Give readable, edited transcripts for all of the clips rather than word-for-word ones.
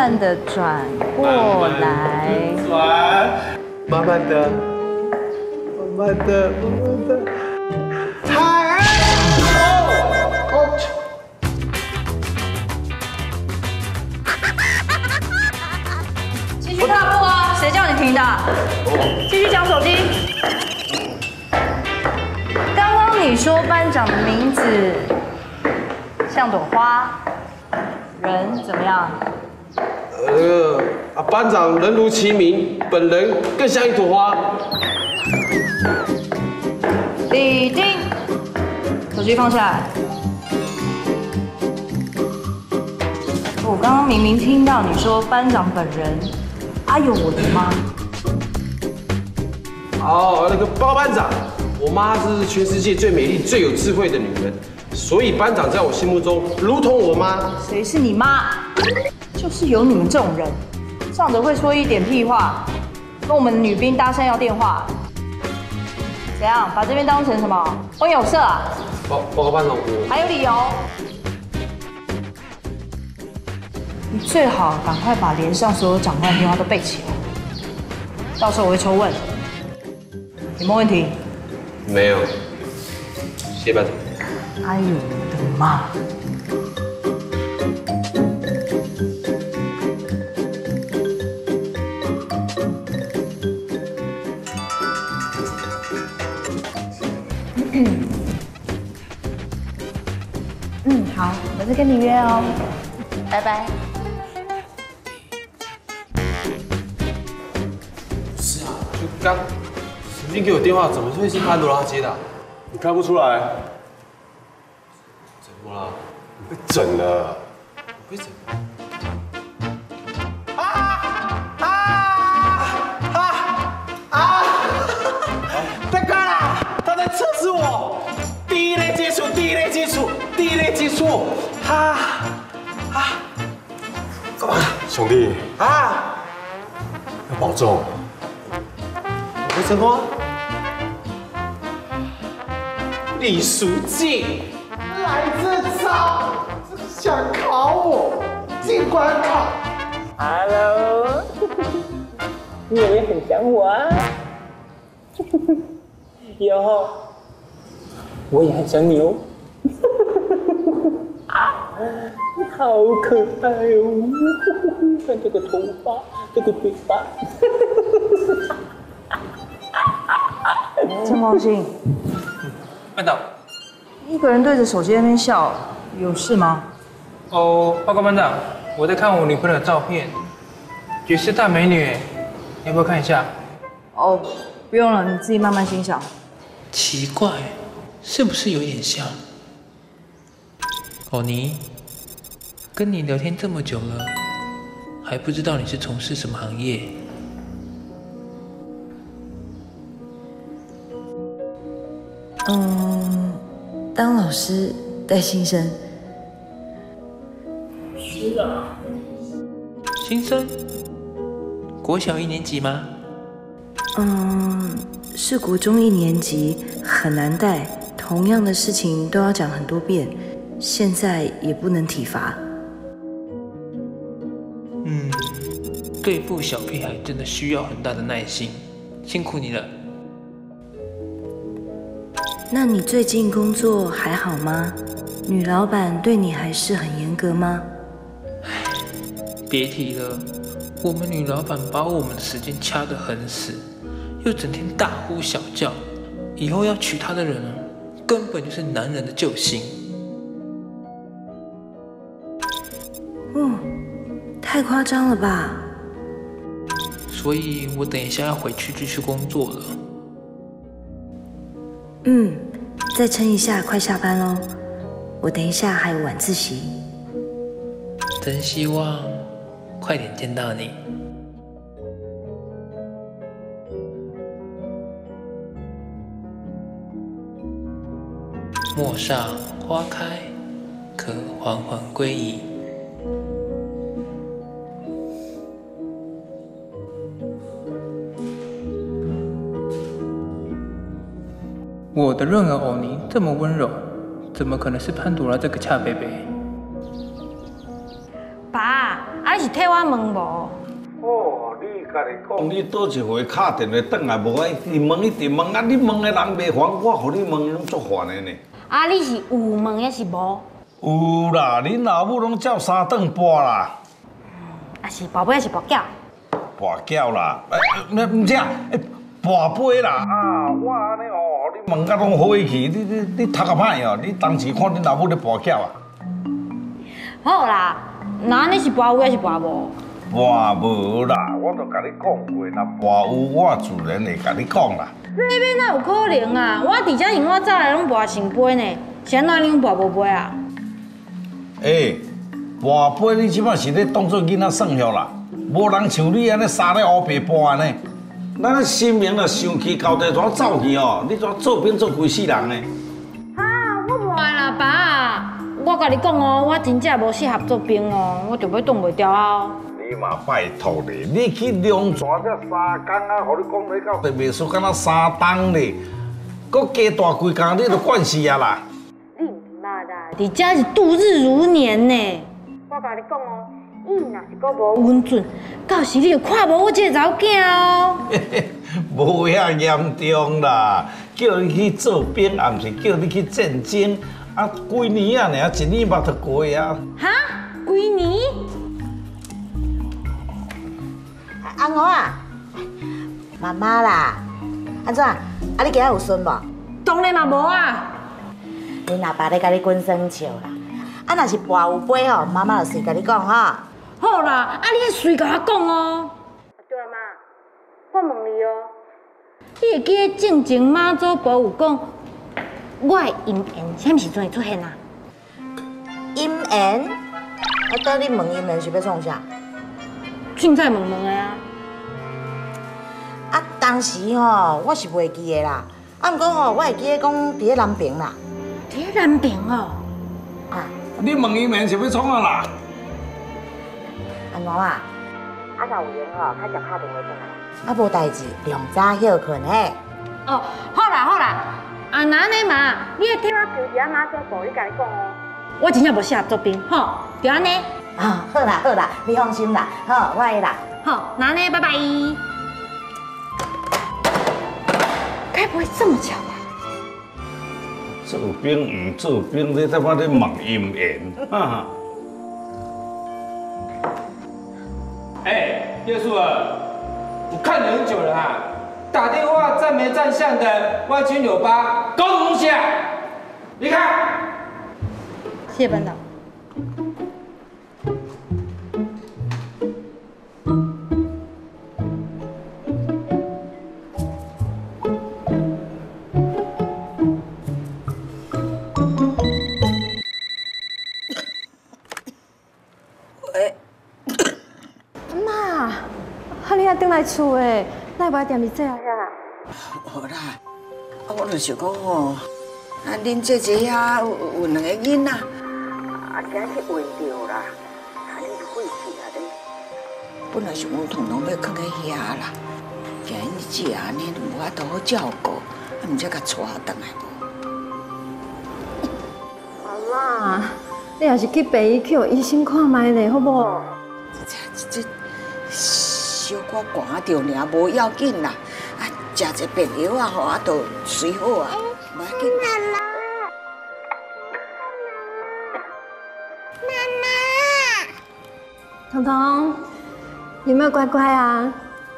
慢的转过来， 慢慢的，慢慢的，慢慢的。太！ 继续踏步啊！谁叫你停的？继续讲手机。刚刚你说班长的名字像朵花，人怎么样？ 班长人如其名，本人更像一朵花。 李定，手机放下来。我刚刚明明听到你说班长本人，有我的妈。 哦，那个包班长，我妈是全世界最美丽、最有智慧的女人，所以班长在我心目中如同我妈。 谁是你妈？就是有你们这种人，仗着会说一点屁话，跟我们女兵搭讪要电话。怎样？把这边当成什么？婚友社啊？ 报告班长，我还有理由？你最好赶快把连上所有长官的电话都背起来，到时候我会抽问。有没有问题？ 没有。谢谢班长。 哎呦我的妈！好，我再跟你约哦，拜拜。 不是啊，就刚曾经给我电话，怎么会是潘多拉接的？ 你看不出来？ 怎么了？ 被整了。 被整？ 别干了！他在测试我。第一类接触，第一类接触，第一类接触。 兄弟啊！ 要保重。 为什么？李书记来这招，想考我，尽管考。Hello， 你也很想我啊？以后我也很想你哦。你好可爱哦！看这个头发，这个嘴巴。 郑光兴， 班长， 一个人对着手机在那边笑，有事吗？ 哦，报告班长，我在看我女朋友的照片，绝世大美女，要不要看一下？ 哦，不用了，你自己慢慢欣赏。 奇怪，是不是有点像？欧尼，跟你聊天这么久了，还不知道你是从事什么行业？ 当老师带新生。 是啊。新生？国小1年级吗？ 是国中1年级，很难带，同样的事情都要讲很多遍，现在也不能体罚。 对付小屁孩真的需要很大的耐心，辛苦你了。 那你最近工作还好吗？女老板对你还是很严格吗？ 别提了，我们女老板把我们的时间掐得很死，又整天大呼小叫，以后要娶她的人啊，根本就是男人的救星。 太夸张了吧？ 所以我等一下要回去继续工作了。 再撑一下，快下班喽。我等一下还有晚自习。 真希望快点见到你。陌上花开，可缓缓归矣。我的润儿欧尼这么温柔，怎么可能是潘朵拉这个恰贝贝？ 爸，你是替我问无？ 哦，你家己讲，你倒一回敲电话转来，无一直问一直问啊！你问的人袂烦，我互你问拢足烦的呢。 啊，你是有问还是无？ 有啦，恁老母拢照三顿播啦。 啊是宝贝还是宝囝？ 博缴啦，唔是啊，博杯啦啊！我安尼哦，你问甲拢好意气，你读较歹哦，你当时看恁老母咧博缴啊？ 好啦，那安尼是博有还是博无？ 博无啦，我都甲你讲过啦，博有我自然会甲你讲啦。 这边哪有可能啊？我伫遮因我早来拢博成杯呢，是安怎你拢博无杯啊？ 博杯你即摆是咧当做囡仔算数啦。无人像你安尼三咧乌白波安尼，咱心明了生气，交地怎走去哦？你怎做兵做规世人呢？ 啊，我无爱啦，爸，我甲你讲哦，我真正无适合做兵哦，我就要挡袂掉啊。 你嘛拜托咧，你去量泉这3工啊，互你讲落到地袂输，敢若3冬咧，搁加大几工，你就惯死啊啦！ 你唔捌啦，伫遮是度日如年呢。我甲你讲哦。伊若是阁无稳准，到时你就看无我这个查某囝哦。 无遐严重啦，叫你去做兵，也毋是叫你去战争。啊，几年啊，尔一年捌就过啊。 哈？几年？ 阿娥啊，妈妈啦，安怎？啊，你今仔有孙无？ 当然嘛无啊。 恁阿爸咧甲你滚生笑啦。啊，若是博有杯吼，妈妈就随甲你讲吼。 好啦，啊，你还随甲我讲哦。对啊妈，我问你哦，你会记得正前妈祖婆有讲，我的姻缘什么时阵会出现啊？ 姻缘？啊，倒你问姻缘是要创啥？ 凊彩问问的啊。 啊，当时吼，我是袂记的啦。啊，毋过吼，我会记得讲伫咧南平啦。 伫咧南平哦。 啊。 你问伊名是要创啊啦？ 安怎啊？啊，若有闲吼，较常敲电话转来。啊，无代志，量早休困嘿。 哦，好啦好啦，啊那安尼嘛，你会替我求一下妈祖婆，你甲你讲哦。我真正无适合做兵，吼，就安尼。 啊，好啦好啦，你放心啦，好，我会啦。 好，那安尼，拜拜。该不会这么巧吧？ 做兵唔做兵，你他妈在问姻缘啊！ 叶素儿，我看了很久了哈，打电话站没站相的歪七扭八，搞什么东西啊？离开！ 谢谢班长。 转来厝诶，哪会踮伫这啊？ 好啦，我就想讲吼，恁姐姐遐有2个囡仔，今日换着啦，你就晦气啊咧。本来想讲统统要放在遐啦，今日姐安尼无法度好照顾，毋则甲带回来无。 妈妈，你也是去病院去医生看卖咧，好无？ 这小可寒着尔，无要紧啦。啊，食一便药啊，吼，啊，就随好啊，无要紧。 妈妈，彤彤，有没有乖乖啊？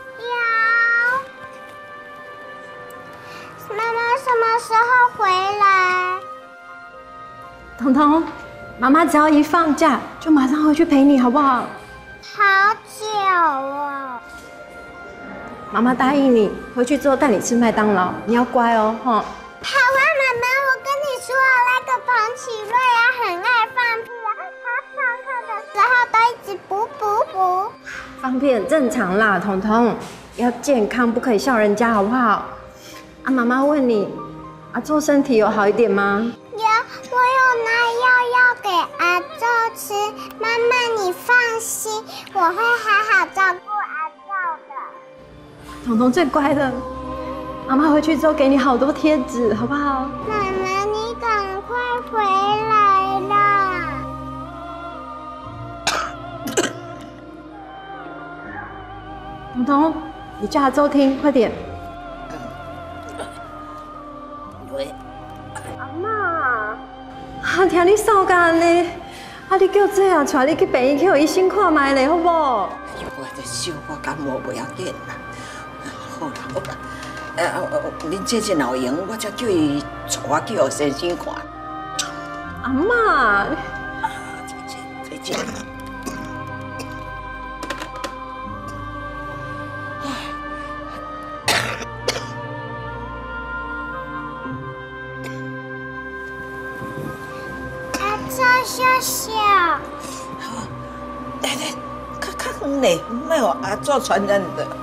有。妈妈什么时候回来？ 彤彤，妈妈只要一放假，就马上回去陪你，好不好？ 好久哦。 妈妈答应你，回去之后带你吃麦当劳，你要乖哦，哈。 好啊，妈妈，我跟你说，那个彭启瑞啊，很爱放屁啊，他上课的时候都一直补补补。 放屁很正常啦，彤彤，要健康，不可以笑人家，好不好？啊，妈妈问你，阿宙身体有好一点吗？ 有，我有拿药要给阿宙吃，妈妈你放心，我会好好照顾阿宙的。 彤彤最乖了，妈妈回去之后给你好多贴纸，好不好？ 妈妈，你赶快回来啦！ 彤彤，你叫阿周听，快点。 喂， 阿嬷，啊，听你扫干呢，啊，你叫这啊，带你去病院去，医生看卖咧，好不？ 我这手我感冒不要紧啦。好啦好啦，恁姐姐闹赢，我才叫伊带我去互先生看。 阿嬷， 再见。 阿周笑笑， 较远嘞，莫互阿祖传染的。